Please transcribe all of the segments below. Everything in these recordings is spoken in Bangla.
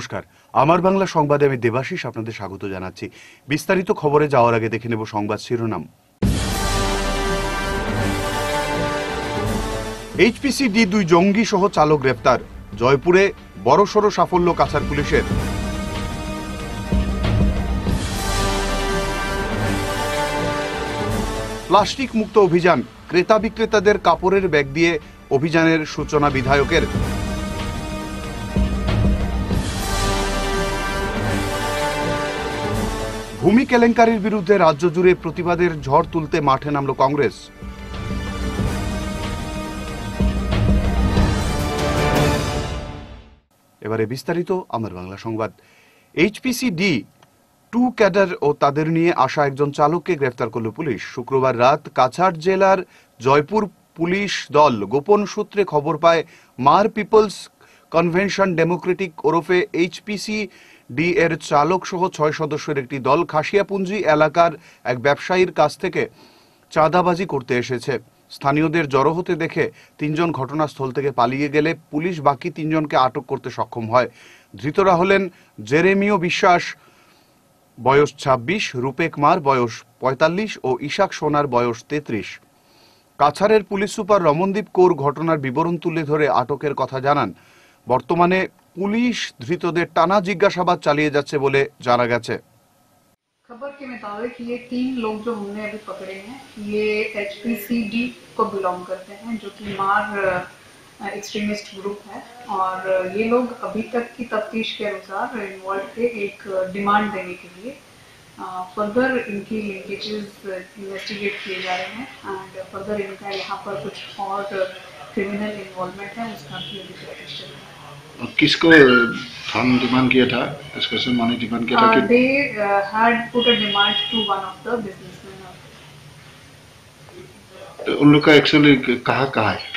নমস্কার, আমার বাংলা সংবাদে আমি দেবাশিস আপনাদের স্বাগত জানাচ্ছি। বিস্তারিত খবরে যাওয়ার আগে দেখে নেব সংবাদ শিরোনাম। HPCD 2 জঙ্গি সহ চালক গ্রেফতার। জয়পুরে বড়সড় সাফল্য কাছাড় পুলিশের। প্লাস্টিক মুক্ত অভিযান, ক্রেতা বিক্রেতাদের কাপড়ের ব্যাগ দিয়ে অভিযানের সূচনা বিধায়কের। ভূমি কেলেঙ্কারির বিরুদ্ধে রাজ্য জুড়ে প্রতিবাদের ঝড় তুলতে মাঠে নামল কংগ্রেস। এবারে বিস্তারিত আমার বাংলা সংবাদ। HPCD 2 ক্যাডার ও তাদের নিয়ে আসা একজন চালককে গ্রেফতার করল পুলিশ। শুক্রবার রাত কাছাড় জেলার জয়পুর পুলিশ দল গোপন সূত্রে খবর পায় মার পিপলস কনভেনশন ডেমোক্রেটিক ওরফে HPCD এর চালক সহ 6 সদস্যের একটি দল খাসিয়াপুঞ্জি এলাকার এক ব্যবসায়ীর কাছ থেকে চাঁদাবাজি করতে এসেছে। স্থানীয়দের জড়ো হতে দেখে 3 জন ঘটনাস্থল থেকে পালিয়ে গেলে পুলিশ বাকি 3 জনকে আটক করতে সক্ষম হয়। ধৃতরা হলেন জেরেমিও বিশ্বাস বয়স 26, রূপেক মার বয়স 45 ও ইশাক সোনার বয়স 33। কাছাড়ের পুলিশ সুপার রমনদীপ কৌর ঘটনার বিবরণ তুলে ধরে আটকের কথা জানান। বর্তমানে পুলিশ ধৃতদের টানা জিজ্ঞাসাবাদ চালিয়ে যাচ্ছে বলে জানা গেছে। खबर के मुताबिक ये 3 लोग जो हमने अभी पकड़े हैं ये HPCD को बिलोंग करते हैं, जो कि मार एक्सट्रीमिस्ट ग्रुप है। और ये लोग अभी तक की तफ्तीश के अनुसार इन्वॉल्व थे एक डिमांड देने के लिए। फर्दर इनकी लिंकेजेस इन्वेस्टिगेट किए जा रहे हैं एंड फर्दर इनका यहाँ पर कुछ और क्रिमिनल इन्वॉल्वमेंट है, उसका भी अभी तफ्तीश चल रहा है। किसको थाना डिमांड किया था? डिस्कशन माने डिमांड किया था कि they had put a demand to one of the businessmen. तो उन लोग का एक्चुअली कहाँ है?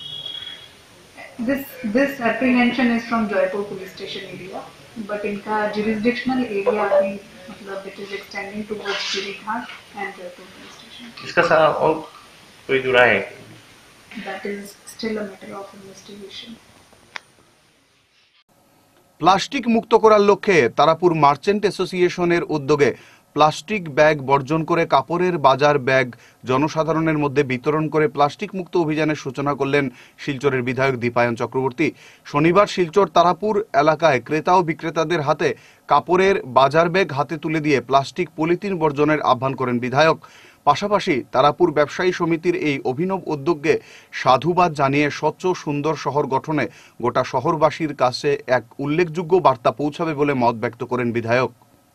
This apprehension is from Jaipur police station area, but इनका jurisdictional area अभी मतलब it is extending towards Girighat and Jaipur police station. इसका साथ और कोई जुड़ा है? That is still a matter of investigation. Plastic মুক্ত করার লক্ষ্যে তারাপুর মার্চেন্ট অ্যাসোসিয়েশনের উদ্যোগে প্লাস্টিক ব্যাগ বর্জন করে কাপড়ের বাজার ব্যাগ জনসাধারণের মধ্যে বিতরণ করে প্লাস্টিক মুক্ত অভিযানের সূচনা করলেন শিলচরের বিধায়ক দীপায়ন চক্রবর্তী। শনিবার শিলচর তারাপুর এলাকায় ক্রেতা ও বিক্রেতাদের হাতে কাপড়ের বাজার ব্যাগ হাতে তুলে দিয়ে প্লাস্টিক পলিথিন বর্জনের আহ্বান করেন বিধায়ক। পাশাপাশি তারাপুর ব্যবসায়ী সমিতির এই অভিনব উদ্যোগকে সাধুবাদ জানিয়ে স্বচ্ছ সুন্দর শহর গঠনে গোটা শহরবাসীর কাছে এক উল্লেখযোগ্য বার্তা পৌঁছাবে বলে মত ব্যক্ত করেন বিধায়ক।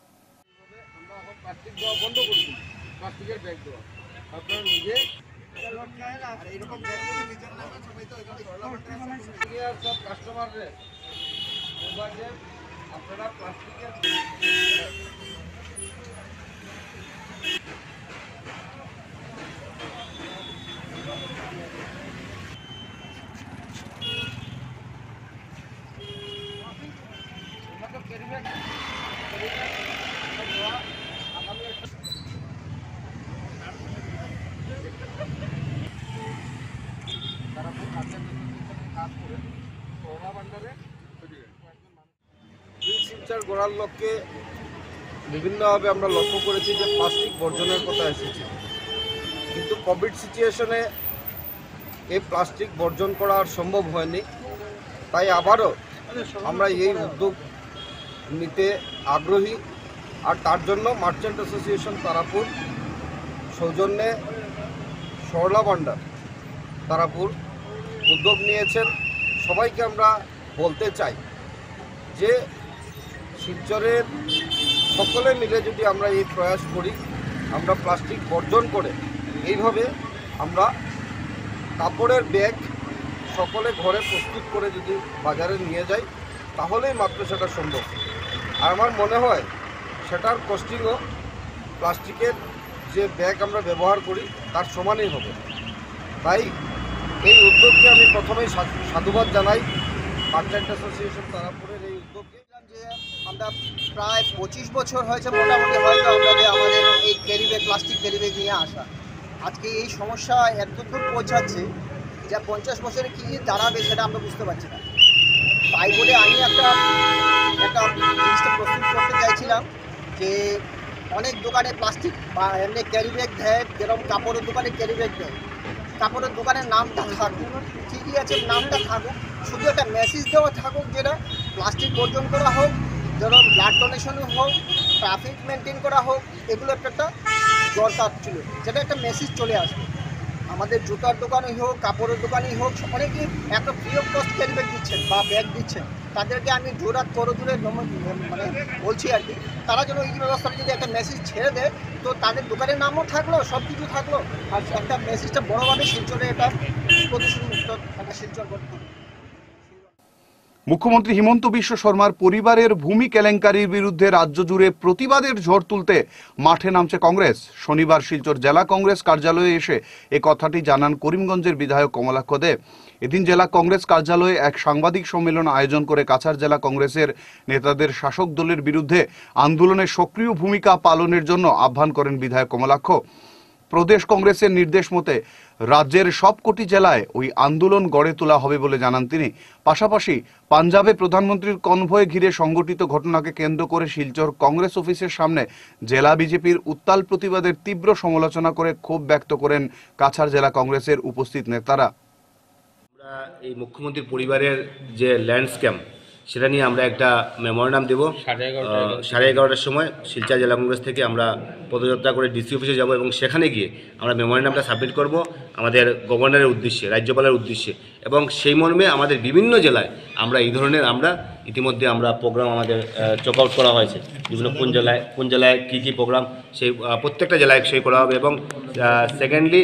শিলচর গড়ার লক্ষ্যে বিভিন্নভাবে আমরা লক্ষ্য করেছি যে প্লাস্টিক বর্জনের কথা এসেছে, কিন্তু কোভিড সিচুয়েশনে এই প্লাস্টিক বর্জন করা আর সম্ভব হয়নি। তাই আবারও আমরা এই উদ্যোগ নিতে আগ্রহী, আর তার জন্য মার্চেন্ট অ্যাসোসিয়েশন তারাপুর সৌজন্যে সরলা ভান্ডার তারাপুর উদ্যোগ নিয়েছেন। সবাইকে আমরা বলতে চাই যে শিলচরের সকলে মিলে যদি আমরা এই প্রয়াস করি, আমরা প্লাস্টিক বর্জন করে এইভাবে আমরা কাপড়ের ব্যাগ সকলে ঘরে প্রস্তুত করে যদি বাজারে নিয়ে যাই, তাহলেই মাত্র সেটা সম্ভব। আর আমার মনে হয় সেটার কস্টিংও প্লাস্টিকের যে ব্যাগ আমরা ব্যবহার করি তার সমানই হবে। তাই এই উদ্যোগকে আমি প্রথমেই সাধুবাদ জানাই মার্চেন্ট অ্যাসোসিয়েশন তারাপুরের এই উদ্যোগকে। যে আমরা প্রায় 25 বছর হয়েছে মোটামুটি হয়তো আমাদের এই carry bag plastic carry bag নিয়ে আসা। আজকে এই সমস্যা এতদূর পৌঁছাচ্ছে যা 50 বছরে কী দাঁড়াবে সেটা আমরা বুঝতে পারছি না। তাই বলে আমি একটা জিনিসটা প্রস্তুত করতে চাইছিলাম যে অনেক দোকানে প্লাস্টিক বা এমনি ক্যারি ব্যাগ দেয়, যেরকম কাপড়ের দোকানে ক্যারি ব্যাগ দেয়, কাপড়ের দোকানের নামটা থাকুক, ঠিকই আছে নামটা থাকুক, শুধু একটা মেসেজ দেওয়া থাকুক যেটা প্লাস্টিক বর্জন করা হোক, যেরকম ব্লাড ডোনেশন হোক, ট্রাফিক মেনটেন করা হোক, এগুলো একটা দরকার ছিল, যেটা একটা মেসেজ চলে আসবে। আমাদের জুতার দোকানই হোক, কাপড়ের দোকানই হোক, অনেকেই একটা free of cost carry bag দিচ্ছেন বা ব্যাগ দিচ্ছেন, তাদেরকে আমি জোরাত করজোরে মানে বলছি আর কি, তারা যেন এই ব্যবস্থাটা যদি একটা মেসেজ ছেড়ে দেয়, তো তাদের দোকানের নামও থাকলো, সব কিছু থাকলো, আর একটা মেসেজটা বড়োভাবে শিলচরে এটা প্রদূষণ মুক্ত একটা শিলচর করতে। মুখ্যমন্ত্রী হিমন্ত বিশ্ব শর্মার পরিবারের ভূমি কেলেঙ্কারির বিরুদ্ধে রাজ্য জুড়ে প্রতিবাদের ঝড় তুলতে মাঠে নামছে কংগ্রেস। শনিবার শিলচর জেলা কংগ্রেস কার্যালয়ে এসে এ কথাটি জানান করিমগঞ্জের বিধায়ক কমলাক্ষ দে। এদিন জেলা কংগ্রেস কার্যালয়ে এক সাংবাদিক সম্মেলন আয়োজন করে কাছাড় জেলা কংগ্রেসের নেতাদের শাসক দলের বিরুদ্ধে আন্দোলনে সক্রিয় ভূমিকা পালনের জন্য আহ্বান করেন বিধায়ক কমলাক্ষ। প্রদেশ কংগ্রেসের নির্দেশ মতে রাজ্যের সবকটি জেলায় ওই আন্দোলন গড়ে তোলা হবে বলে জানান তিনি। পাশাপাশি পাঞ্জাবে প্রধানমন্ত্রীর কনভয় ঘিরে সংগঠিত ঘটনাকে কেন্দ্র করে শিলচর কংগ্রেস অফিসের সামনে জেলা বিজেপির উত্তাল প্রতিবাদের তীব্র সমালোচনা করে ক্ষোভ ব্যক্ত করেন কাছাড় জেলা কংগ্রেসের উপস্থিত নেতারা। আমরা এই মুখ্যমন্ত্রীর পরিবারের যে ল্যান্ডস্ক্যাম সেটা নিয়ে আমরা একটা মেমোরেন্ডাম দেব 11:30টার সময়। শিলচর জেলা কংগ্রেস থেকে আমরা পদযাত্রা করে ডিসি অফিসে যাব এবং সেখানে গিয়ে আমরা মেমোরেন্ডামটা সাবমিট করব আমাদের গভর্নরের উদ্দেশ্যে, রাজ্যপালের উদ্দেশ্যে, এবং সেই মর্মে আমাদের বিভিন্ন জেলায় আমরা এই ধরনের ইতিমধ্যে আমরা প্রোগ্রাম আমাদের চক আউট করা হয়েছে। বিভিন্ন কোন জেলায় কী প্রোগ্রাম সেই প্রত্যেকটা জেলায় সেই করা হবে। এবং সেকেন্ডলি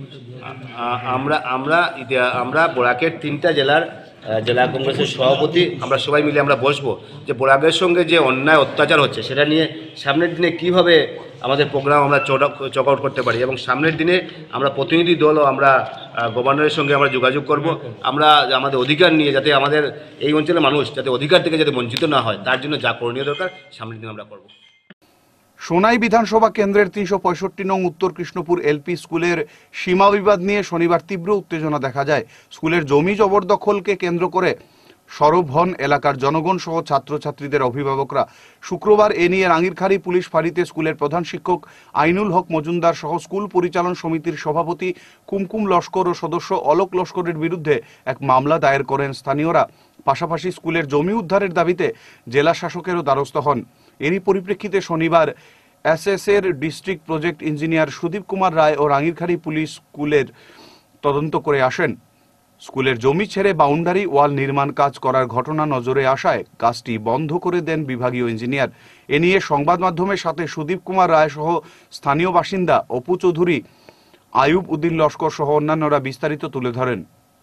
আমরা বরাকের 3টা জেলার জেলা কংগ্রেসের সভাপতি আমরা সবাই মিলে আমরা বসবো যে বরাকের সঙ্গে যে অন্যায় অত্যাচার হচ্ছে সেটা নিয়ে সামনের দিনে কিভাবে আমাদের প্রোগ্রাম আমরা চক আউট করতে পারি, এবং সামনের দিনে আমরা প্রতিনিধি দলও আমরা গভর্নরের সঙ্গে আমরা যোগাযোগ করব, আমরা আমাদের অধিকার নিয়ে যাতে আমাদের এই অঞ্চলের মানুষ যাতে অধিকার থেকে যাতে বঞ্চিত না হয় তার জন্য যা করণীয় দরকার সামনের দিন আমরা করব। সোনাই বিধানসভা কেন্দ্রের 365 নং উত্তর কৃষ্ণপুর এলপি স্কুলের সীমা বিবাদ নিয়ে শনিবার তীব্র উত্তেজনা দেখা যায়। স্কুলের জমি জবরদখলকে কেন্দ্র করে সরব হন এলাকার জনগণ সহ ছাত্রছাত্রীদের অভিভাবকরা। শুক্রবার এ নিয়ে রাঙ্গিরখাড়ি পুলিশ ফাঁড়িতে স্কুলের প্রধান শিক্ষক আইনুল হক মজুমদার সহ স্কুল পরিচালন সমিতির সভাপতি কুমকুম লস্কর ও সদস্য অলোক লস্করের বিরুদ্ধে এক মামলা দায়ের করেন স্থানীয়রা। পাশাপাশি স্কুলের জমি উদ্ধারের দাবিতে জেলা শাসকেরও দ্বারস্থ হন। এরই পরিপ্রেক্ষিতে শনিবার এসএসের district project engineer Sudip Kumar Roy ও রাঙ্গিরখাড়ি পুলিশ স্কুলের তদন্ত করে আসেন। স্কুলের জমি ছেড়ে বাউন্ডারি ওয়াল নির্মাণ কাজ করার ঘটনা নজরে আসায় কাজটি বন্ধ করে দেন বিভাগীয় ইঞ্জিনিয়ার। এ নিয়ে সংবাদ মাধ্যমের সাথে সুদীপ কুমার রায় সহ স্থানীয় বাসিন্দা অপু চৌধুরী, আয়ুব উদ্দিন লস্কর সহ অন্যান্যরা বিস্তারিত তুলে ধরেন।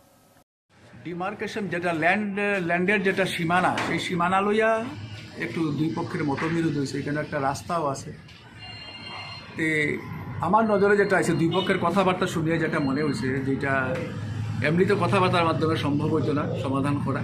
ডিমার্কেশন যেটা ল্যান্ডের যেটা সীমানা, সেই সীমানা লইয়া একটু দুই পক্ষের মতবিরোধ হয়েছে, এখানে একটা রাস্তাও আছে। তে আমার নজরে যেটা আছে দুই পক্ষের কথাবার্তা শুনিয়ে যেটা মনে হয়েছে, যেটা এমনিতে কথাবার্তার মাধ্যমে সম্ভব হইতো না সমাধান করা,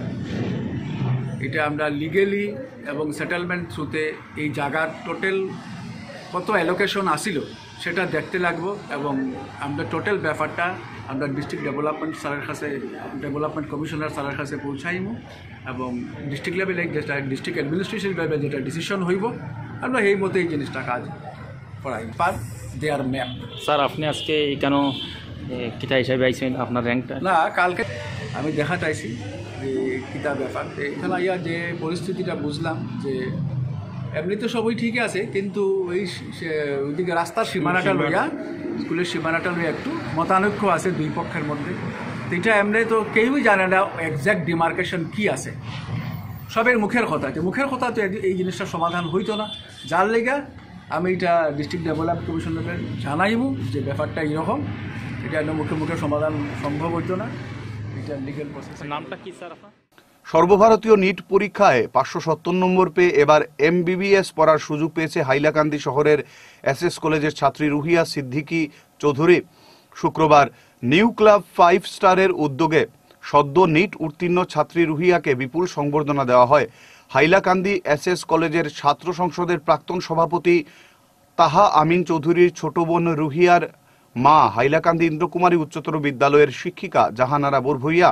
এটা আমরা লিগেলি এবং সেটেলমেন্ট থ্রুতে এই জায়গার টোটাল কত অ্যালোকেশন আসিল সেটা দেখতে লাগবো, এবং আমরা টোটাল ব্যাপারটা আমরা ডিস্ট্রিক্ট ডেভেলপমেন্ট কমিশনার স্যারের কাছে পৌঁছাইমু, এবং ডিস্ট্রিক্ট লেভেলে যেটা ডিস্ট্রিক্ট অ্যাডমিনিস্ট্রেশন লেভেলে যেটা ডিসিশন হইব আমরা এই মতো এই জিনিসটা কাজ করাই পার দেয়ার ম্যাপ। স্যার আপনি আজকে কেন কিতা হিসাবে আইছেন, আপনার র্যাঙ্কটা? না, কালকে আমি দেখা চাইছি যে কিতা ব্যাপার এখানে আইয়া যে পরিস্থিতিটা বুঝলাম যে এমনি তো সবই ঠিক আছে, কিন্তু ওইদিকে রাস্তার সীমানাটা লইয়া স্কুলের সীমানাটা লইয়া একটু মতানৈক্য আছে দুই পক্ষের মধ্যে। তো এটা এমনি তো কেউই জানে না এক্স্যাক্ট ডিমার্কেশন কি আছে, সবের মুখের কথা, মুখের কথা তো এই জিনিসটা সমাধান হইতো না। যার লেগা আমি এটা ডিস্ট্রিক্ট ডেভেলপমেন্ট কমিশনারকে জানাইব যে ব্যাপারটা এইরকম, এটা মুখে মুখে সমাধান সম্ভব হইতো না, এটা লিগেল প্রসেস। নামটা কি স্যার আপনার? সর্বভারতীয় নিট পরীক্ষায় 570 নম্বর পেয়ে এবার MBBS পড়ার সুযোগ পেয়েছে হাইলাকান্দি শহরের এসএস কলেজের ছাত্রী রুহিয়া সিদ্দিকী চৌধুরী। শুক্রবার নিউ ক্লাব 5 স্টারের উদ্যোগে সদ্য নিট উত্তীর্ণ ছাত্রী রুহিয়াকে বিপুল সংবর্ধনা দেওয়া হয়। হাইলাকান্দি এসএস কলেজের ছাত্র সংসদের প্রাক্তন সভাপতি তাহা আমিন চৌধুরীর ছোট বোন রুহিয়ার মা হাইলাকান্দি ইন্দ্রকুমারী উচ্চতর বিদ্যালয়ের শিক্ষিকা জাহানারা বরভূইয়া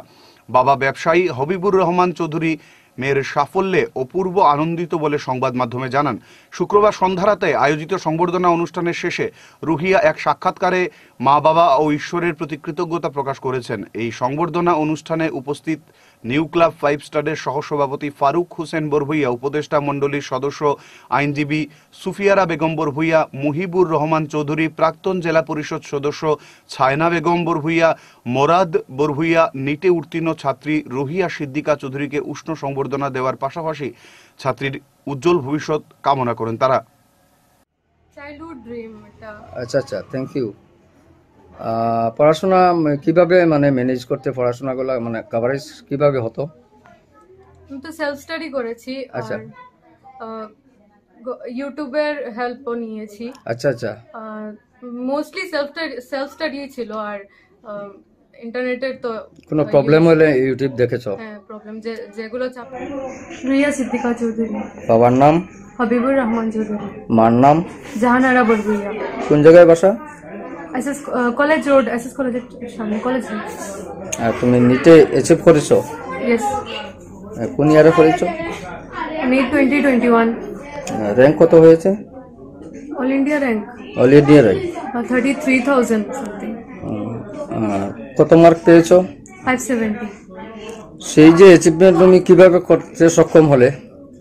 বাবা ব্যবসায়ী হবিবুর রহমান চৌধুরী মেয়ের সাফল্যে অপূর্ব আনন্দিত বলে সংবাদ মাধ্যমে জানান। শুক্রবার সন্ধ্যারাতে আয়োজিত সংবর্ধনা অনুষ্ঠানের শেষে রুহিয়া এক সাক্ষাৎকারে মা বাবা ও ঈশ্বরের প্রতি কৃতজ্ঞতা প্রকাশ করেছেন। এই সংবর্ধনা অনুষ্ঠানে উপস্থিত নিউ ক্লাব 5 স্টারের সহসভাপতি ফারুক হোসেন বরভুইয়া, উপদেষ্টা মণ্ডলীর সদস্য আইনজীবী সুফিয়ারা বেগম বরভুইয়া, মুহিবুর রহমান চৌধুরী, প্রাক্তন জেলা পরিষদ সদস্য ছায়না বেগম বরভুইয়া, মোরাদ বরভুইয়া, নিটে উত্তীর্ণ ছাত্রী রুহিয়া সিদ্দিকা চৌধুরীকে উষ্ণ সংবর্ধনা দেওয়ার পাশাপাশি ছাত্রীর উজ্জ্বল ভবিষ্যৎ কামনা করেন তারা। চাইল্ডহুড ড্রিম এটা। আচ্ছা, থ্যাংক ইউ। পড়াশোনা কিভাবে মানে ম্যানেজ করতে, পড়াশোনাগুলো মানে কভারেজ কিভাবে হতো? আমি তো সেলফ স্টাডি করেছি, আচ্ছা। আর ইউটিউবের হেল্পও নিয়েছি। আচ্ছা। মোস্টলি সেলফ স্টাডি ছিল, আর ইন্টারনেটের তো কোনো প্রবলেম হলে ইউটিউব দেখেছো? হ্যাঁ, প্রবলেম যেগুলো চাপ। রুহিয়া সিদ্দিকা চৌধুরী। বাবার নাম? হবিবুর রহমান চৌধুরী। মার নাম? জাহানারা বরভুইয়া। কোন জায়গায় বাসা? এসএস কলেজ রোড, এসএস কলেজের সামনে, কলেজ রোড। আর তুমি নিটে অ্যাচিভ করেছো? ইয়েস। কোন ইয়ারে করেছো? নিট 2021। র্যাঙ্ক কত হয়েছে? All India rank. All India rank 33,000 something. কত মার্ক পেয়েছো? 570। সেই যে অ্যাচিভমেন্ট তুমি কিভাবে করতে সক্ষম হলে?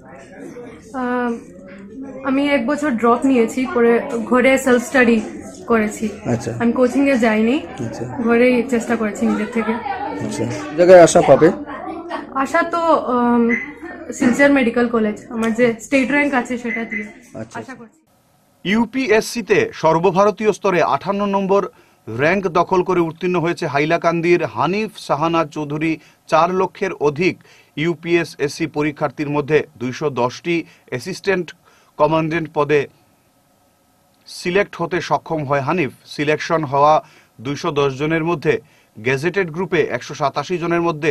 আমি 1 বছর ড্রপ নিয়েছি, পরে ঘরে সেলফ স্টাডি করেছি। আচ্ছা। আমি কোচিং এ যাইনি, আচ্ছা। ঘরেই চেষ্টা করেছি নিজের থেকে। আচ্ছা, জায়গায় আশা পাবে? আশা তো সিলচার মেডিকেল কলেজ, আমার যে স্টেট র্যাঙ্ক আছে সেটা দিয়ে আশা করছি। ইউপিএসসিতে সর্বভারতীয় স্তরে 58 নম্বর র্যাঙ্ক দখল করে উত্তীর্ণ হয়েছে হাইলাকান্দির হানিফ শাহানাজ চৌধুরী। 4 লক্ষের অধিক ইউপিএসসি পরীক্ষার্থীর মধ্যে 210টি অ্যাসিস্ট্যান্ট কমান্ডেন্ট পদে সিলেক্ট হতে সক্ষম হয় হানিফ। সিলেকশন হওয়া 210 জনের মধ্যে গেজেটেড গ্রুপে 187 জনের মধ্যে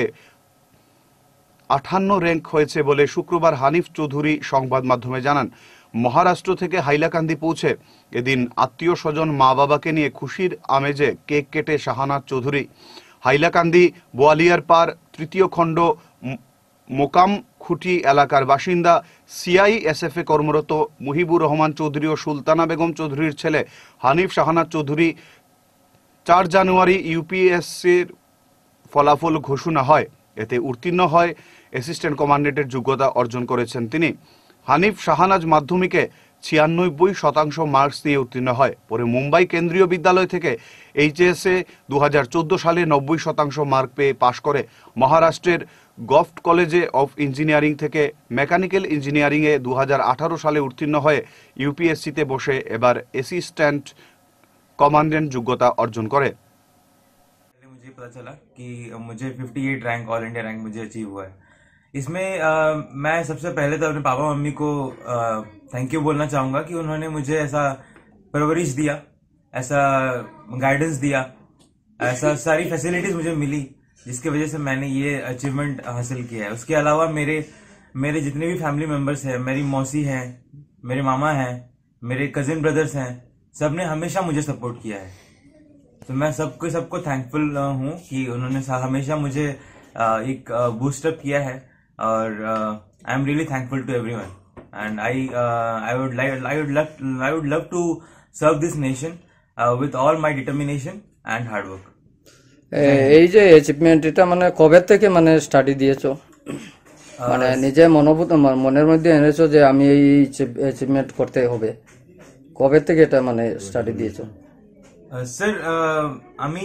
58 র্যাঙ্ক হয়েছে বলে শুক্রবার হানিফ চৌধুরী সংবাদ মাধ্যমে জানান। মহারাষ্ট্র থেকে হাইলাকান্দি পৌঁছে এদিন আত্মীয় স্বজন মা বাবাকে নিয়ে খুশির আমেজে কেক কেটে শাহানাজ চৌধুরী। হাইলাকান্দি বোয়ালিয়ার পার 3য় খণ্ড মোকাম খুঁটি এলাকার বাসিন্দা সিআইএসএফ এ কর্মরত মুহিবুর রহমান চৌধুরী ও সুলতানা বেগম চৌধুরীর ছেলে হানিফ শাহানাজ চৌধুরী 4 জানুয়ারি ইউপিএসসির ফলাফল ঘোষণা হয়। এতে উত্তীর্ণ হয় অ্যাসিস্ট্যান্ট কমান্ডেন্টের যোগ্যতা অর্জন করেছেন তিনি। হানিফ শাহানাজ মাধ্যমিকে 96% মার্কস নিয়ে উত্তীর্ণ হয়। পরে মুম্বাই কেন্দ্রীয় বিদ্যালয় থেকে এইচএসএ 2014 সালে 90% মার্ক পেয়ে পাশ করে মহারাষ্ট্রের গভট কলেজে অফ ইঞ্জিনিয়ারিং থেকে মেকানিক্যাল ইঞ্জিনিয়ারিং এ 2018 সালে উত্তীর্ণ হয়ে ইউপিএসসিতে বসে এবার অ্যাসিস্ট্যান্ট কমান্ডেন্ট যোগ্যতা অর্জন করে। मुझे पता चला कि मुझे 58 रैंक ऑल इंडिया रैंक मुझे अचीव हुआ है। इसमें मैं सबसे पहले तो अपने पापा मम्मी को थैंक यू बोलना चाहूंगा कि उन्होंने मुझे ऐसा परवरिश दिया, ऐसा गाइडेंस दिया, ऐसा सारी फैसिलिटीज मुझे मिली जिसकी वजह से मैंने ये अचीवमेंट हासिल किया है। उसके अलावा मेरे जितने भी फैमिली मेंबर्स हैं, मेरी मौसी हैं, मेरे मामा हैं, मेरे कजिन ब्रदर्स हैं, सब ने हमेशा मुझे सपोर्ट किया है। तो मैं सबको थैंकफुल हूँ कि उन्होंने हमेशा मुझे एक बूस्टअप किया है, और I am really thankful to everyone, and I would love to serve this nation with all my determination and hard work. এই যে অ্যাচিভমেন্ট, এটা মানে কবে থেকে মানে স্টাডি দিয়েছো, মানে নিজে মনের মধ্যে এনেছো যে আমি এই অ্যাচিভমেন্ট করতে হবে, কবে থেকে এটা মানে স্টাডি দিয়েছো? স্যার আমি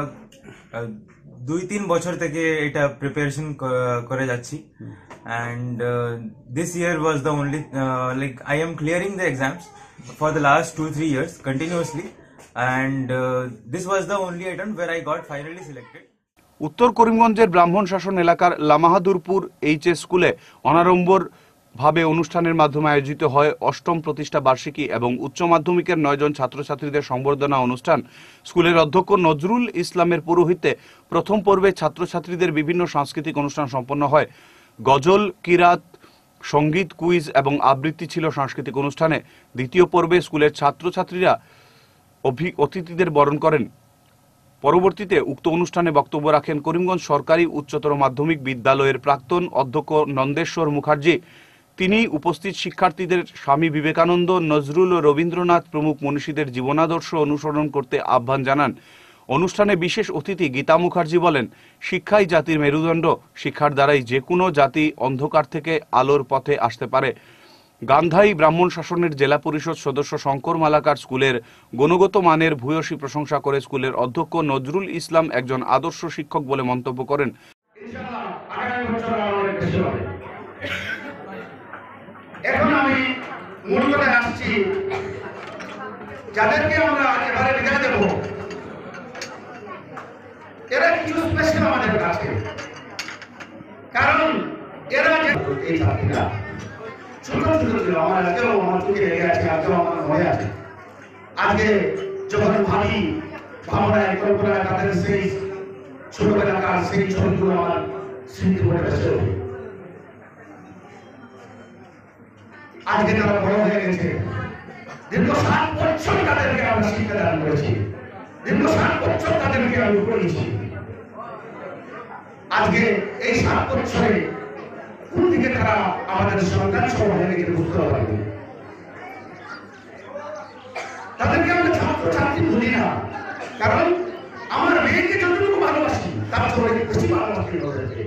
2-3 বছর থেকে এটা প্রিপারেশন করে যাচ্ছি, and this year was the only like I am clearing the exams for the last 2-3 years continuously, and this was the only attempt where I got finally selected. উত্তর করিমগঞ্জের ব্রাহ্মণ শাসন এলাকার লামাহাদুরপুর এইচএস স্কুলে অনাড়ম্বর ভাবে অনুষ্ঠানের মাধ্যমে আয়োজিত হয় 8ম প্রতিষ্ঠা বার্ষিকী এবং উচ্চ মাধ্যমিকের 9 জন ছাত্রছাত্রীদের সংবর্ধনা অনুষ্ঠান। স্কুলের অধ্যক্ষ নজরুল ইসলামের পৌরোহিত্যে প্রথম পর্বে ছাত্রছাত্রীদের বিভিন্ন সাংস্কৃতিক অনুষ্ঠান সম্পন্ন হয়। গজল, কিরাত, সঙ্গীত, কুইজ এবং আবৃত্তি ছিল সাংস্কৃতিক অনুষ্ঠানে। দ্বিতীয় পর্বে স্কুলের ছাত্রছাত্রীরা অতিথিদের বরণ করেন। পরবর্তীতে উক্ত অনুষ্ঠানে বক্তব্য রাখেন করিমগঞ্জ সরকারি উচ্চতর মাধ্যমিক বিদ্যালয়ের প্রাক্তন অধ্যক্ষ নন্দেশ্বর মুখার্জি। তিনি উপস্থিত শিক্ষার্থীদের স্বামী বিবেকানন্দ, নজরুল ও রবীন্দ্রনাথ প্রমুখ মনীষীদের জীবনাদর্শ অনুসরণ করতে আহ্বান জানান। অনুষ্ঠানে বিশেষ অতিথি গীতা মুখার্জি বলেন, শিক্ষাই জাতির মেরুদণ্ড, শিক্ষার দ্বারাই যে কোনো জাতি অন্ধকার থেকে আলোর পথে আসতে পারে। গান্ধাই ব্রাহ্মণ শাসনের জেলা পরিষদ সদস্য শঙ্কর মালাকার স্কুলের গুণগত মানের ভূয়সী প্রশংসা করে স্কুলের অধ্যক্ষ নজরুল ইসলাম একজন আদর্শ শিক্ষক বলে মন্তব্য করেন। এখন আমি মূল কথায় আসছি, যাদেরকে আমরা এবারে বিদায় দেব এরা কিছু স্পেশাল আমাদের কাছে, কারণ এরা যে এই ছাত্রীরা ছোট ছোট ছিল, আমার আজকেও আমার চোখে লেগে আছে, আজকেও আমার মনে আছে। আজকে যখন ভাবি ভাবনায় কল্পনায় তাদের সেই ছোটবেলাকার সেই ছবিগুলো আমার স্মৃতি করে ভেসে ওঠে। আজকে তারা বড় হয়ে গেছে, দীর্ঘ 7 বছর তাদেরকে আমরা শিক্ষাদান করেছি, দীর্ঘ 7 বছর তাদেরকে আমি করেছি। আজকে এই 7 বছরে কোন দিকে তারা আমাদের সন্তান সহ হয়ে গেছে বুঝতে পারবে। তাদেরকে আমরা ছাত্র ছাত্রী ভুলি না, কারণ আমার মেয়েকে যতটুকু ভালোবাসি তার থেকে বেশি ভালোবাসি ওদেরকে।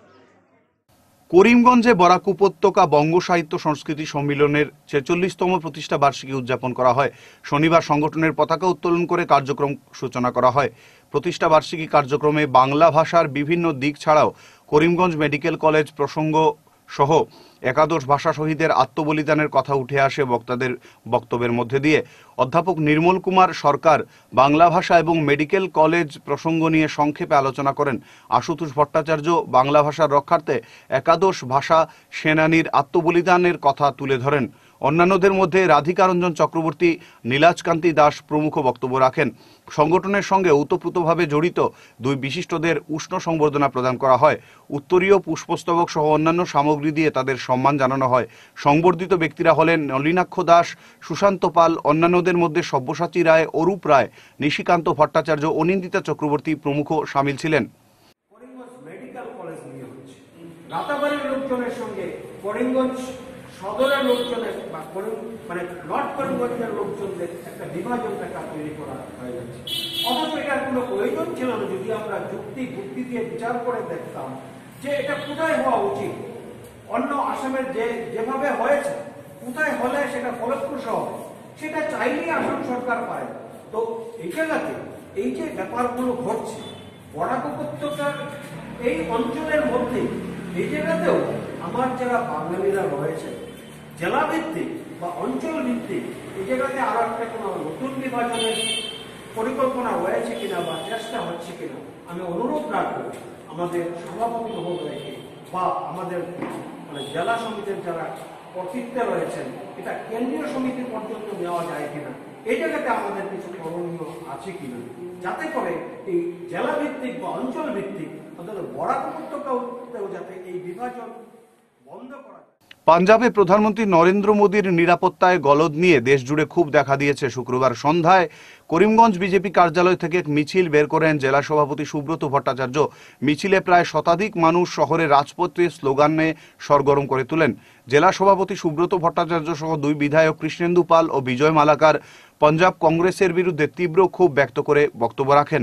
করিমগঞ্জে বরাক উপত্যকা বঙ্গ সাহিত্য সংস্কৃতি সম্মিলনের ৪৬তম প্রতিষ্ঠা বার্ষিকী উদযাপন করা হয়। শনিবার সংগঠনের পতাকা উত্তোলন করে কার্যক্রম সূচনা করা হয়। প্রতিষ্ঠা বার্ষিকী কার্যক্রমে বাংলা ভাষার বিভিন্ন দিক ছাড়াও করিমগঞ্জ মেডিকেল কলেজ প্রসঙ্গ সহ একাদশ ভাষা শহীদের আত্মবলিদানের কথা উঠে আসে বক্তাদের বক্তব্যের মধ্যে দিয়ে। অধ্যাপক নির্মল কুমার সরকার বাংলা ভাষা এবং মেডিকেল কলেজ প্রসঙ্গ নিয়ে সংক্ষেপে আলোচনা করেন। আশুতোষ ভট্টাচার্য বাংলা ভাষার রক্ষার্থে একাদশ ভাষা সেনানীর আত্মবলিদানের কথা তুলে ধরেন। অন্যান্যদের মধ্যে রাধিকা রঞ্জন চক্রবর্তী, নীলাজকান্তি দাস প্রমুখ বক্তব্য রাখেন। সংগঠনের সঙ্গে ওতপ্রোতভাবে জড়িত 2 বিশিষ্টদের উষ্ণ সংবর্ধনা প্রদান করা হয়। উত্তরীয়, পুষ্পস্তবক সহ অন্যান্য সামগ্রী দিয়ে তাদের সম্মান জানানো হয়। সংবর্ধিত ব্যক্তিরা হলেন নলিনাক্ষ দাস, সুশান্ত পাল, অন্যান্যদের মধ্যে সব্যসাচী রায়, অরূপ রায়, নিশিকান্ত ভট্টাচার্য, অনিন্দিতা চক্রবর্তী প্রমুখ সামিল ছিলেন। করিমগঞ্জ মেডিকেল কলেজ নিয়ে হচ্ছে, রাতাবাড়ির লোকজনের সঙ্গে করিমগঞ্জ সদরের লোকজনের বা মানে নর্থ করিমগঞ্জের লোকজনদের একটা বিভাজন একটা তৈরি করা হয়ে যাচ্ছে। অথচ এটার কোনো প্রয়োজন ছিল না যদি আমরা যুক্তি দিয়ে বিচার করে দেখতাম যে এটা কোথায় হওয়া উচিত। অন্য আসামের যেভাবে হয়েছে, কোথায় হলে সেটা ফলপ্রসূ হবে, সেটা চাইলেই আসাম সরকার পায়। তো এই জায়গাতে এই যে ব্যাপারগুলো ঘটছে বরাক উপত্যকার এই অঞ্চলের মধ্যে, এই জায়গাতেও আমার যারা বাঙালিরা রয়েছে জেলা ভিত্তিক বা অঞ্চল ভিত্তিক, এই জায়গাতে আরো একটা কোনো নতুন বিভাজনের পরিকল্পনা রয়েছে কিনা বা চেষ্টা হচ্ছে কিনা আমি অনুরোধ রাখবো আমাদের সভাপতি মহোদয়কে বা আমাদের মানে জেলা সমিতির যারা কর্তৃত্বে রয়েছেন, এটা কেন্দ্রীয় সমিতি পর্যন্ত নেওয়া যায় কিনা, এই জায়গাতে আমাদের কিছু করণীয় আছে কিনা, যাতে করে এই জেলা ভিত্তিক বা অঞ্চল ভিত্তিক অন্তত বরাক উপত্যকাতেও যাতে এই বিভাজন বন্ধ করা। পাঞ্জাবে প্রধানমন্ত্রী নরেন্দ্র মোদীর নিরাপত্তায় গলদ নিয়ে দেশজুড়ে খুব দেখা দিয়েছে। শুক্রবার সন্ধ্যায় করিমগঞ্জ বিজেপি কার্যালয় থেকে এক মিছিল বের করেন জেলা সভাপতি সুব্রত ভট্টাচার্য। মিছিলে প্রায় শতাধিক মানুষ শহরের রাজপথে স্লোগানে সরগরম করে তোলেন। জেলা সভাপতি সুব্রত ভট্টাচার্য সহ 2 বিধায়ক কৃষ্ণেন্দু পাল ও বিজয় মালাকার পাঞ্জাব কংগ্রেসের বিরুদ্ধে তীব্র ক্ষোভ ব্যক্ত করে বক্তব্য রাখেন।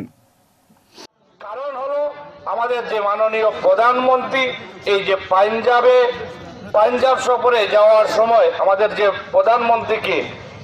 কারণ হলো আমাদের যে মাননীয় প্রধানমন্ত্রী এই যে পাঞ্জাব সফরে যাওয়ার সময় আমাদের যে প্রধানমন্ত্রীকে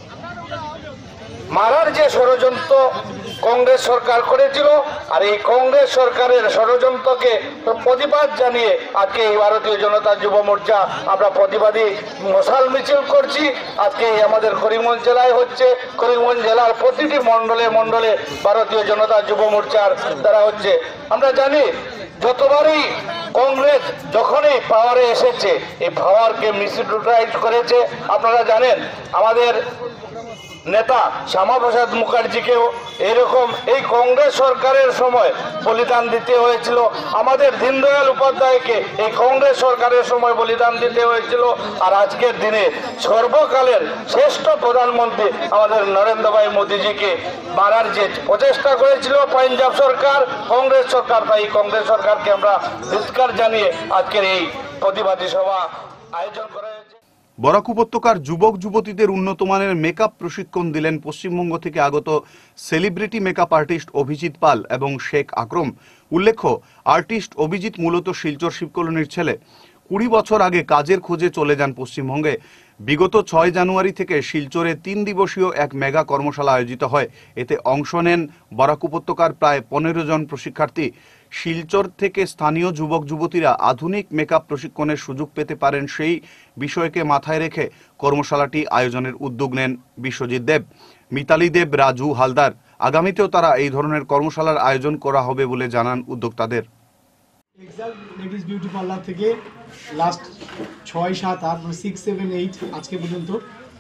মারার যে ষড়যন্ত্র কংগ্রেস সরকার করেছিল, আর এই কংগ্রেস সরকারের ষড়যন্ত্রকে প্রতিবাদ জানিয়ে আজকে এই ভারতীয় জনতা যুব মোর্চা আমরা প্রতিবাদী মশাল মিছিল করছি। আজকে আমাদের করিমগঞ্জ জেলায় হচ্ছে, করিমগঞ্জ জেলার প্রতিটি মণ্ডলে মণ্ডলে ভারতীয় জনতা যুব মোর্চার দ্বারা হচ্ছে। আমরা জানি যতবারই কংগ্রেস যখনই পাওয়ারে এসেছে এই পাওয়ারকে মিসইউটিলাইজ করেছে। আপনারা জানেন আমাদের নেতা শ্যামাপ্রসাদ মুখার্জিকেও এরকম এই কংগ্রেস সরকারের সময় বলিদান দিতে হয়েছিল। আমাদের দীনদয়াল উপাধ্যায়কে এই কংগ্রেস সরকারের সময় বলিদান দিতে হয়েছিল। আর আজকের দিনে সর্বকালের শ্রেষ্ঠ প্রধানমন্ত্রী আমাদের নরেন্দ্র ভাই মোদীজিকে মারার যে প্রচেষ্টা করেছিল পাঞ্জাব সরকার, কংগ্রেস সরকার, তাই কংগ্রেস সরকারকে আমরা ধিক্কার জানিয়ে আজকের এই প্রতিবাদী সভা আয়োজন করা হয়েছে। বরাক উপত্যকার যুবক যুবতীদের উন্নত মানের মেকআপ প্রশিক্ষণ দিলেন পশ্চিমবঙ্গ থেকে আগত celebrity makeup artist Abhijit Pal এবং শেখ আকরম। উল্লেখ্য, আর্টিস্ট অভিজিৎ মূলত শিলচর শিবকলোনির ছেলে। 20 বছর আগে কাজের খোঁজে চলে যান পশ্চিমবঙ্গে। বিগত 6 জানুয়ারি থেকে শিলচরে 3 দিবসীয় এক মেগা কর্মশালা আয়োজিত হয়। এতে অংশ নেন বরাক উপত্যকার প্রায় 15 জন প্রশিক্ষার্থী। শিলচর থেকে স্থানীয় যুবক যুবতীরা আধুনিক মেকআপ প্রশিক্ষণের সুযোগ পেতে পারেন, সেই বিষয়কে মাথায় রেখে কর্মশালাটি আয়োজনের উদ্যোগ নেন বিশ্বজিৎ দেব, মিতালি দেব, রাজু হালদার। আগামীতেও তারা এই ধরনের কর্মশালার আয়োজন করা হবে বলে জানান উদ্যোক্তাদের। এক্সাল লেডিস বিউটি পার্লার থেকে লাস্ট 6, 7, 8, 6, 7, 8 আজকে পর্যন্ত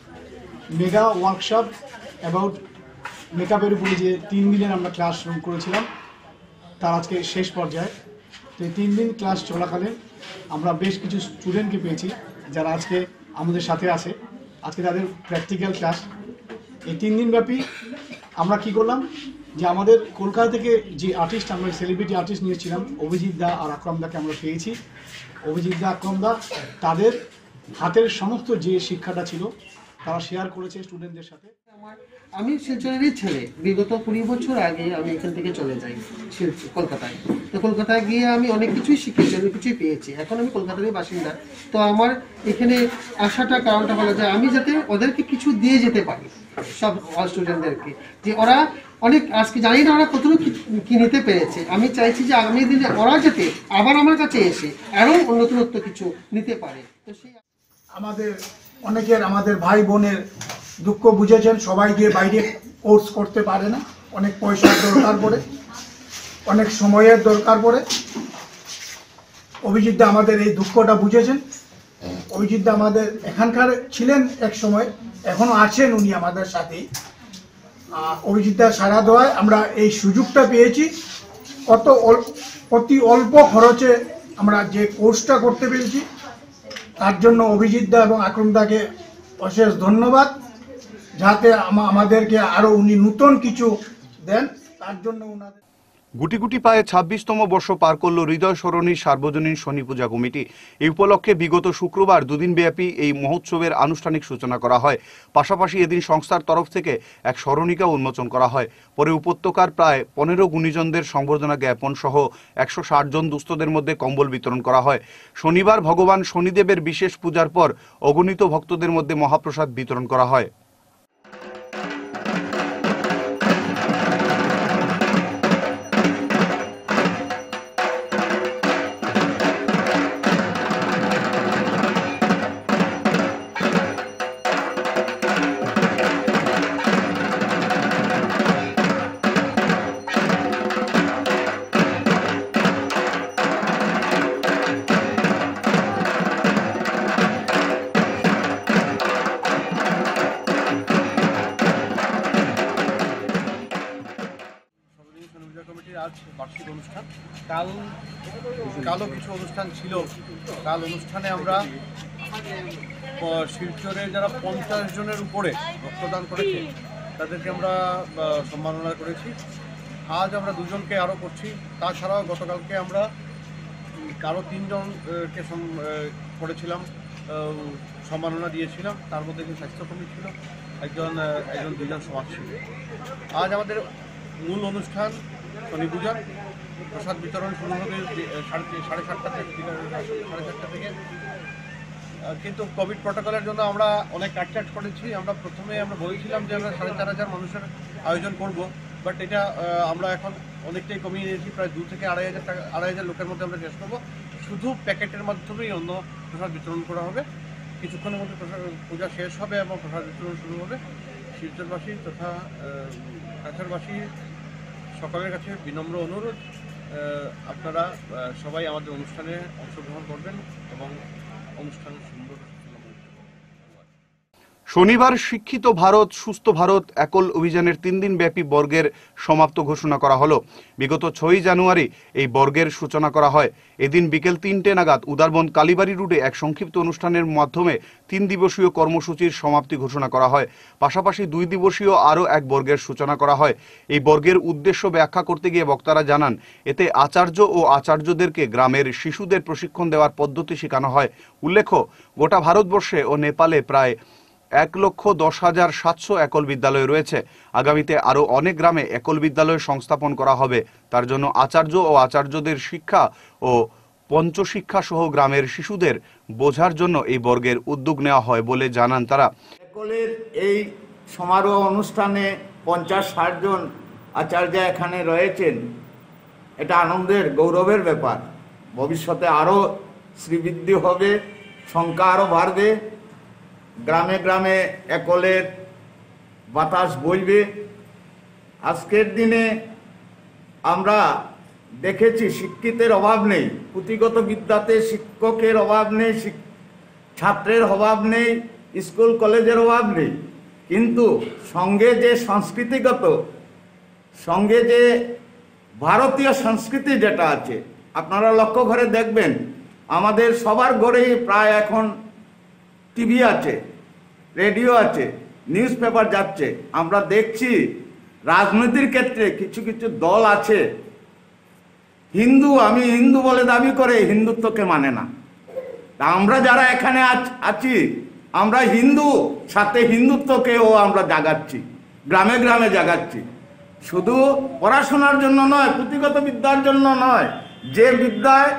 মেগা ওয়ার্কশপ অ্যাবাউট মেকআপের উপরে যে 3 দিনের আমরা ক্লাস শুরু করেছিলাম, তার আজকে শেষ পর্যায়ে। তো এই 3 দিন ক্লাস চলাকালীন আমরা বেশ কিছু স্টুডেন্টকে পেয়েছি যারা আজকে আমাদের সাথে আছে। আজকে তাদের প্র্যাকটিক্যাল ক্লাস। এই 3 দিন ব্যাপী আমরা কি করলাম, যে আমাদের কলকাতা থেকে যে আর্টিস্ট, আমরা সেলিব্রিটি আর্টিস্ট নিয়েছিলাম অভিজিৎ দা আর আকরম দাকে আমরা পেয়েছি। অভিজিৎ দা, আকরম দা তাদের হাতের সমস্ত যে শিক্ষাটা ছিল তারা শেয়ার করেছে স্টুডেন্টদের সাথে। আমি শিলচরেরই ছেলে। বিগত 20 বছর আগে আমি এখান থেকে চলে যাই কলকাতায়। তো কলকাতায় গিয়ে আমি অনেক কিছুই শিখেছি, অনেক কিছুই পেয়েছি। এখন আমি কলকাতারই বাসিন্দা। তো আমার এখানে আসাটা কারণটা হলো যে আমি যাতে ওদেরকে কিছু দিয়ে যেতে পারি, সব স্টুডেন্টদেরকে, যে ওরা অনেক আজকে জানি না ওরা কতটুকু কি নিতে পেরেছে। আমি চাইছি যে আগামী দিনে ওরা যাতে আবার আমার কাছে এসে আরও নতুনত্ব কিছু নিতে পারে। তো সেই আমাদের ভাই বোনের দুঃখ বুঝেছেন। সবাই গিয়ে বাইরে কোর্স করতে পারে না, অনেক পয়সার দরকার পড়ে, অনেক সময়ের দরকার পড়ে। অভিজিৎ দা আমাদের এই দুঃখটা বুঝেছেন। অভিজিৎ দা আমাদের এখানকার ছিলেন এক সময়, এখনো আছেন উনি আমাদের সাথেই। অভিজিৎ দা সারা দেওয়ায় আমরা এই সুযোগটা পেয়েছি। অতি অল্প খরচে আমরা যে কোর্সটা করতে পেরেছি, তার জন্য অভিজিৎ দা এবং আকরম দাকে অশেষ ধন্যবাদ। যাতে আমাদেরকে আরো উনি নতুন কিছু দেন, তার জন্য উনাদের। গুটি গুটি পায়ে 26তম বর্ষ পার করল হৃদয় সরণী সার্বজনীন শনি পূজা কমিটি। এই উপলক্ষে বিগত শুক্রবার 2 দিন ব্যাপী এই মহোৎসবের আনুষ্ঠানিক সূচনা করা হয়। পাশাপাশি এদিন সংস্থার তরফ থেকে এক স্মরণিকা উন্মোচন করা হয়। পরে উপত্যকার প্রায় 15 গুণীজনদের সংবর্ধনা জ্ঞাপন সহ 160 জন দুস্থদের মধ্যে কম্বল বিতরণ করা হয়। শনিবার ভগবান শনিদেবের বিশেষ পূজার পর অগণিত ভক্তদের মধ্যে মহাপ্রসাদ বিতরণ করা হয়। আজ বার্ষিক অনুষ্ঠান। কালও কিছু অনুষ্ঠান ছিল। কাল অনুষ্ঠানে আমরা শিলচরে যারা 50 জনের উপরে রক্তদান করেছে তাদেরকে আমরা সম্মাননা করেছি। আজ আমরা 2 জনকে আরও করছি। তাছাড়াও গতকালকে আমরা আরও 3 জনকে করেছিলাম, সম্মাননা দিয়েছিলাম। তার মধ্যে একজন স্বাস্থ্যকর্মী ছিল, একজন 2 জন সমাজসেবী। আজ আমাদের মূল অনুষ্ঠান শনি পূজা। প্রসাদ বিতরণ শুরু হবে 7:30 থেকে। কিন্তু কোভিড প্রটোকলের জন্য আমরা অনেক কাটছাট করেছি। আমরা প্রথমে বলেছিলাম যে আমরা 4,500 মানুষের আয়োজন করব, বাট এটা আমরা এখন অনেকটাই কমিয়ে নিয়েছি। প্রায় 2 থেকে 2,500 লোকের মধ্যে আমরা শেষ করবো। শুধু প্যাকেটের মাধ্যমেই অন্য প্রসাদ বিতরণ করা হবে। কিছুক্ষণের মধ্যে পূজা শেষ হবে এবং প্রসাদ বিতরণ শুরু হবে। শিলচরবাসী তথা কাছাড়বাসী সকলের কাছে বিনম্র অনুরোধ, আপনারা সবাই আমাদের অনুষ্ঠানে অংশগ্রহণ করবেন এবং অনুষ্ঠান সুন্দর। শনিবার শিক্ষিত ভারত সুস্থ ভারত একল অভিযানের 3 দিন ব্যাপী বর্গের সমাপ্ত ঘোষণা করা হলো। বিগত 6 জানুয়ারি এই বর্গের সূচনা করা হয়। এদিন বিকেল 3টে নাগাদ উদারবন কালীবাড়ি রোডে এক সংক্ষিপ্ত অনুষ্ঠানের মাধ্যমে 3 দিবসীয় কর্মসূচির সমাপ্তি ঘোষণা করা হয়। পাশাপাশি 2 দিবসীয় আরও এক বর্গের সূচনা করা হয়। এই বর্গের উদ্দেশ্য ব্যাখ্যা করতে গিয়ে বক্তারা জানান, এতে আচার্য ও আচার্যদেরকে গ্রামের শিশুদের প্রশিক্ষণ দেওয়ার পদ্ধতি শেখানো হয়। উল্লেখ্য, গোটা ভারতবর্ষে ও নেপালে প্রায় 1,10,700 একল বিদ্যালয় রয়েছে। আগামীতে আরও অনেক গ্রামে একল বিদ্যালয় সংস্থাপন করা হবে। তার জন্য আচার্য ও আচার্যদের শিক্ষা ও পঞ্চশিক্ষা সহ গ্রামের শিশুদের বোঝার জন্য এই বর্গের উদ্যোগ নেওয়া হয় বলে জানান তারা। একলের এই সমারোহ অনুষ্ঠানে 50-60 জন আচার্য এখানে রয়েছেন। এটা আনন্দের গৌরবের ব্যাপার। ভবিষ্যতে আরও শ্রীবৃদ্ধি হবে, সংখ্যা আরও বাড়বে, গ্রামে গ্রামে একলের বাতাস বইবে। আজকের দিনে আমরা দেখেছি শিক্ষিতের অভাব নেই, পুঁথিগত বিদ্যাতে শিক্ষকের অভাব নেই, ছাত্রের অভাব নেই, স্কুল কলেজের অভাব নেই, কিন্তু সঙ্গে যে সংস্কৃতিগত, সঙ্গে যে ভারতীয় সংস্কৃতি যেটা আছে, আপনারা লক্ষ্য করে দেখবেন আমাদের সবার ঘরেই প্রায় এখন টিভি আছে, রেডিও আছে, নিউজ পেপার যাচ্ছে। আমরা দেখছি রাজনীতির ক্ষেত্রে কিছু কিছু দল আছে আমি হিন্দু বলে দাবি করে হিন্দুত্বকে মানে না। তা আমরা যারা এখানে আছি, আমরা হিন্দু, সাথে হিন্দুত্বকেও আমরা জাগাচ্ছি, গ্রামে গ্রামে জাগাচ্ছি। শুধু পড়াশোনার জন্য নয়, পুঁথিগত বিদ্যার জন্য নয়, যে বিদ্যায়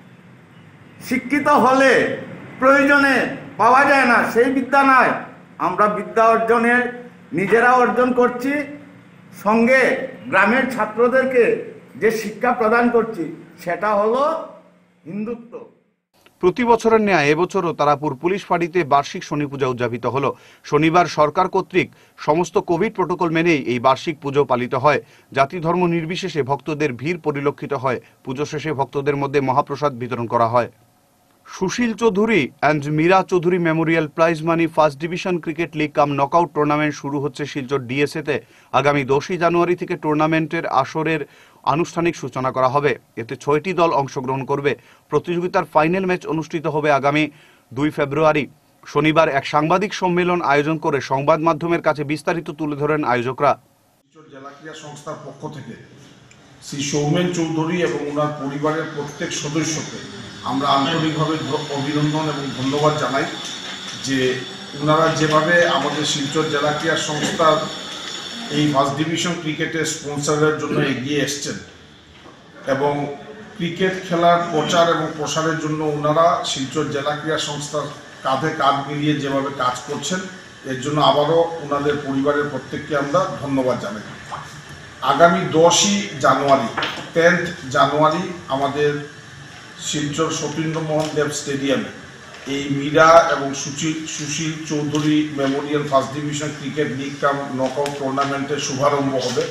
শিক্ষিত হলে প্রয়োজনে পাওয়া যায় না সেই বিদ্যা নয়, আমরা বিদ্যা অর্জনের নিজেরা অর্জন করছি, সঙ্গে গ্রামের ছাত্রদেরকে যে শিক্ষা প্রদান করছি সেটা হলো হিন্দুত্ব। প্রতি বছরের ন্যায় এবছরও তারাপুর পুলিশ ফাঁড়িতে বার্ষিক শনি পূজা উদযাপিত হল। শনিবার সরকার কর্তৃক সমস্ত কোভিড প্রোটোকল মেনেই এই বার্ষিক পুজো পালিত হয়। জাতি ধর্ম নির্বিশেষে ভক্তদের ভিড় পরিলক্ষিত হয়। পুজো শেষে ভক্তদের মধ্যে মহাপ্রসাদ বিতরণ করা হয়। Sushil Chowdhury and Meera Chowdhury memorial prize money first division cricket league cum knockout tournament শুরু হচ্ছে শিলচর ডিএসএতে। আগামী 10 জানুয়ারি থেকে টুর্নামেন্টের আসরের আনুষ্ঠানিক সূচনা করা হবে। এতে 6টি দল অংশগ্রহণ করবে। প্রতিযোগিতার ফাইনাল ম্যাচ অনুষ্ঠিত হবে আগামী 2 ফেব্রুয়ারি। শনিবার এক সাংবাদিক সম্মেলন আয়োজন করে সংবাদ মাধ্যমের কাছে বিস্তারিত তুলে ধরেন আয়োজকরা। জেলা ক্রীড়া সংস্থার পক্ষ থেকে শ্রী সৌমেন চৌধুরী এবং ওনার পরিবারের প্রত্যেক সদস্যকে আমরা আন্তরিকভাবে অভিনন্দন এবং ধন্যবাদ জানাই যে ওনারা যেভাবে আমাদের শিলচর জেলা ক্রীড়া সংস্থার এই ফার্স্ট ডিভিশন ক্রিকেটের স্পন্সরের জন্য এগিয়ে এসছেন এবং ক্রিকেট খেলার প্রচার এবং প্রসারের জন্য ওনারা শিলচর জেলা ক্রীড়া সংস্থার কাঁধে কাঁধ মিলিয়ে যেভাবে কাজ করছেন, এর জন্য আবারও ওনাদের পরিবারের প্রত্যেককে আমরা ধন্যবাদ জানাই। আগামী 10 জানুয়ারি 10th জানুয়ারি আমাদের শিলচর সতীন্দ্রমোহন দেব স্টেডিয়ামে এই মীরা এবং Sushil Chowdhury memorial first division cricket league cum knockout টুর্নামেন্টের শুভারম্ভ হবে।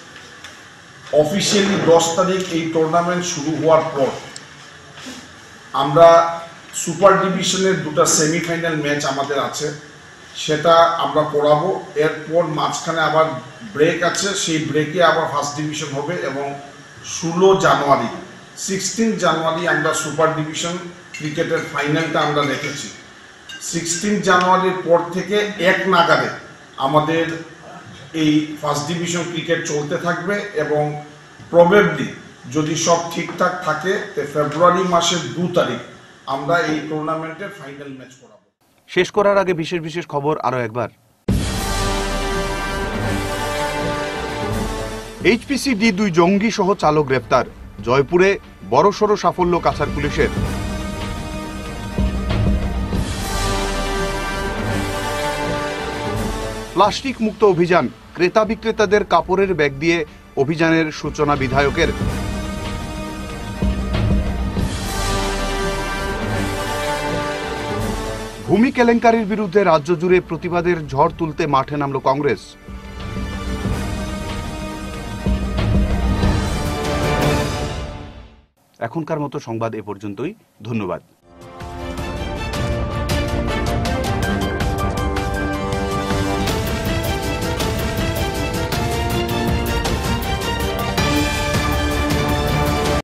অফিসিয়ালি 10 তারিখ এই টুর্নামেন্ট শুরু হওয়ার পর আমরা সুপার ডিভিশনের 2টা সেমিফাইনাল ম্যাচ আমাদের আছে, সেটা আমরা করাবো। এরপর মাঝখানে আবার ব্রেক আছে, সেই ব্রেকে আবার ফার্স্ট ডিভিশন হবে এবং 16 জানুয়ারি আমরা সুপার ডিভিশন ক্রিকেটের ফাইনালটা আমরা রেখেছি। 16 জানুয়ারির পর থেকে 1 নাগারে আমাদের এই ফার্স্ট ডিভিশন ক্রিকেট চলতে থাকবে এবং প্রবেবলি যদি সব ঠিকঠাক থাকে ফেব্রুয়ারি মাসের 2 তারিখ আমরা এই টুর্নামেন্টের ফাইনাল ম্যাচ করাবো। শেষ করার আগে বিশেষ খবর আরো একবার। HPCD 2 জঙ্গি সহ চালক গ্রেফতার। জয়পুরে বড়সড় সাফল্য কাছাড় পুলিশের। প্লাস্টিক মুক্ত অভিযান, ক্রেতা বিক্রেতাদের কাপড়ের ব্যাগ দিয়ে অভিযানের সূচনা বিধায়কের। ভূমি কেলেঙ্কারির বিরুদ্ধে রাজ্য জুড়ে প্রতিবাদের ঝড় তুলতে মাঠে নামল কংগ্রেস। এখনকার মতো সংবাদ এ পর্যন্তই। ধন্যবাদ।